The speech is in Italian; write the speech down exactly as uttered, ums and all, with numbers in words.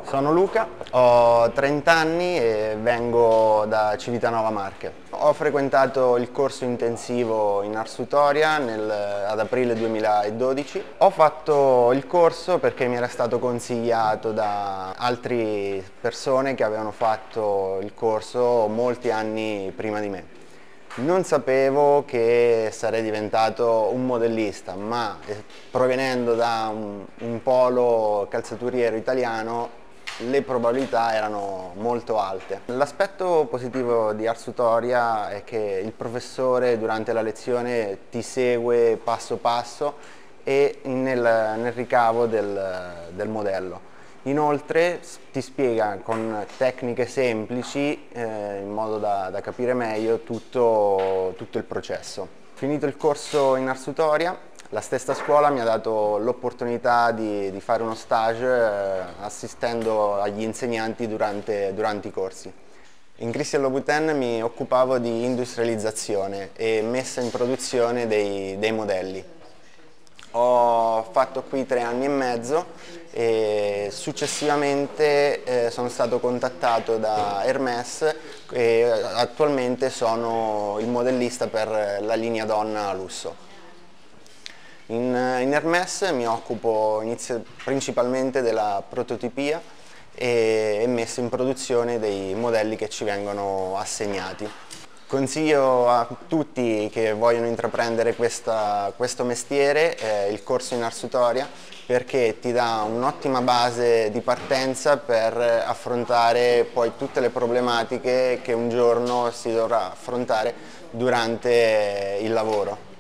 Sono Luca, ho trenta anni e vengo da Civitanova Marche. Ho frequentato il corso intensivo in Ars Tutoria nel, ad aprile duemiladodici. Ho fatto il corso perché mi era stato consigliato da altre persone che avevano fatto il corso molti anni prima di me. Non sapevo che sarei diventato un modellista, ma eh, provenendo da un, un polo calzaturiero italiano le probabilità erano molto alte. L'aspetto positivo di Ars Tutoria è che il professore durante la lezione ti segue passo passo e nel, nel ricavo del, del modello. Inoltre ti spiega con tecniche semplici, eh, in modo da, da capire meglio tutto, tutto il processo. Finito il corso in Ars Tutoria, la stessa scuola mi ha dato l'opportunità di, di fare uno stage eh, assistendo agli insegnanti durante, durante i corsi. In Christian Louboutin mi occupavo di industrializzazione e messa in produzione dei, dei modelli. Ho fatto qui tre anni e mezzo e successivamente eh, sono stato contattato da Hermès e attualmente sono il modellista per la linea donna lusso. In, in Hermès mi occupo inizio, principalmente della prototipia e, e messa in produzione dei modelli che ci vengono assegnati. Consiglio a tutti che vogliono intraprendere questa, questo mestiere eh, il corso in Ars Tutoria perché ti dà un'ottima base di partenza per affrontare poi tutte le problematiche che un giorno si dovrà affrontare durante il lavoro.